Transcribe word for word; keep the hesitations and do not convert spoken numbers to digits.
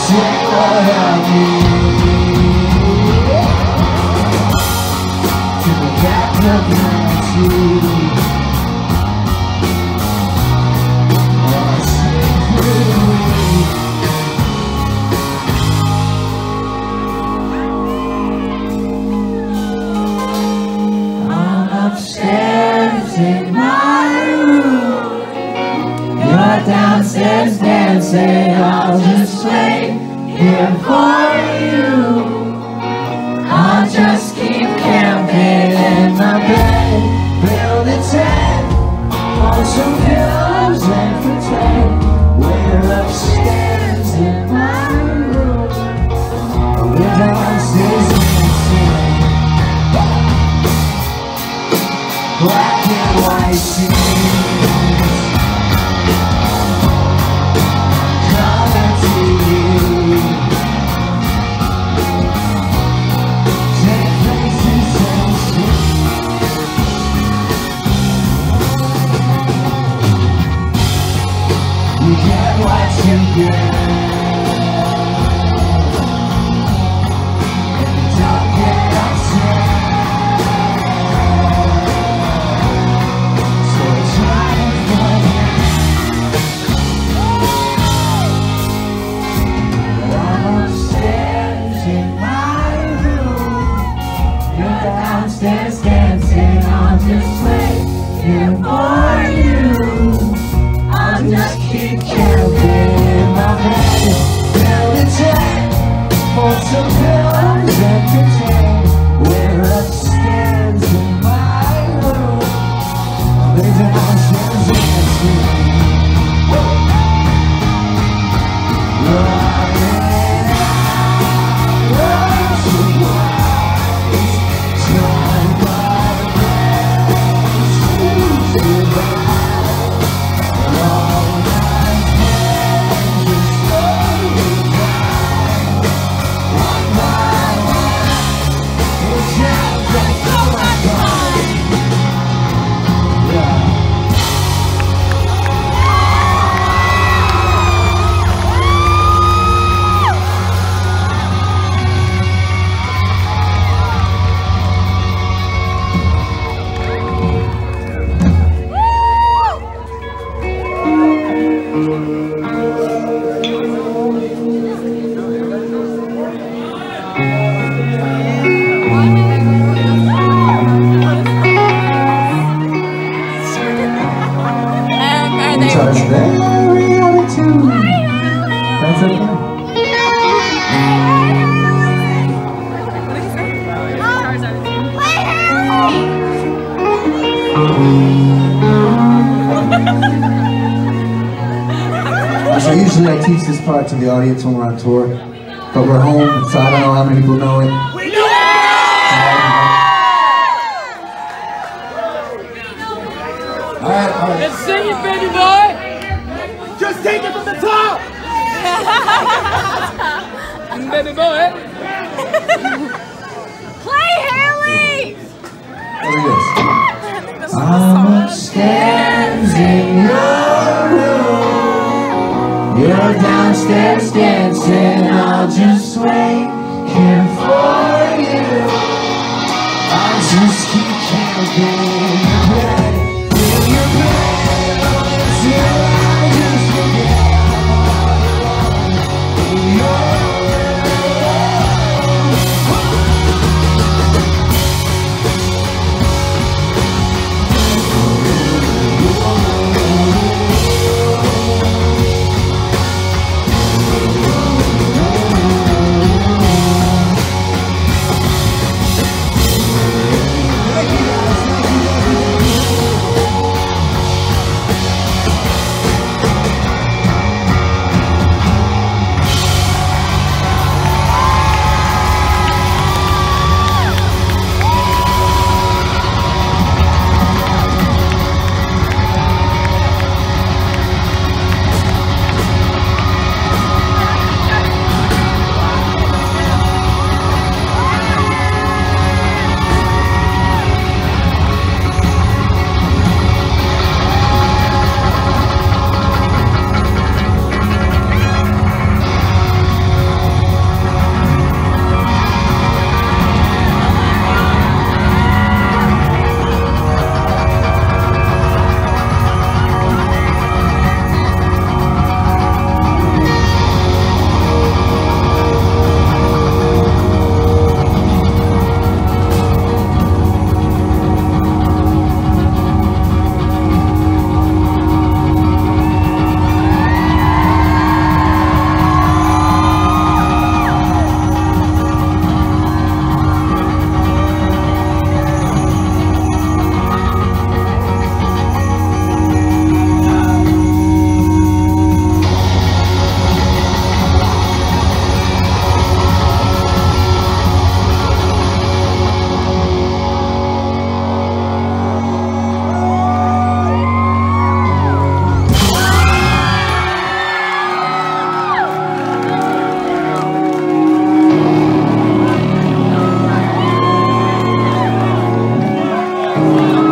say what I need to the back of my seat. Upstairs in my room, you're downstairs dancing. I'll just wait here for you. I'll just keep camping in my bed, build a tent, pour some pillows and pretend we're upstairs in my room. We're downstairs dancing. Black and white scenes, color T V, take places and see. You get what you get, and you don't get upset. Downstairs dancing, I'll just wait here for you. I'll just keep camping in my bed, build a tent, pour some pillows and pretend we're upstairs in my room. They're downstairs dancing. Guitar's very out of tune. That's okay. So usually I teach this part to the audience when we're on tour, but we're home, so I don't know how many people know it. We know it! Alright, alright. Let's sing it, baby boy! Just take it from the top! Baby boy! Play, Haley! There it is. I'm upstairs in your room. You're downstairs dancing. I'll just wait here for you. I'll just keep camping.